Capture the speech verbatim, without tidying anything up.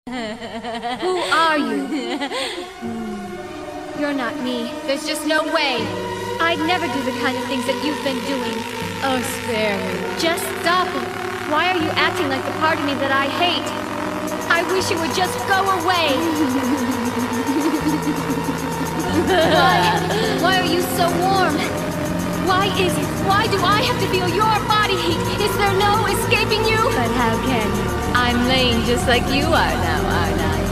Who are you? You're not me. There's just no way. I'd never do the kind of things that you've been doing. Oh, spare me. Just stop it. Why are you acting like the part of me that I hate? I wish you would just go away. Why? Why are you so warm? Why is it? Why do I have to feel your body heat? Is there no escaping you? But how can you? I'm lame just like you are now, aren't I?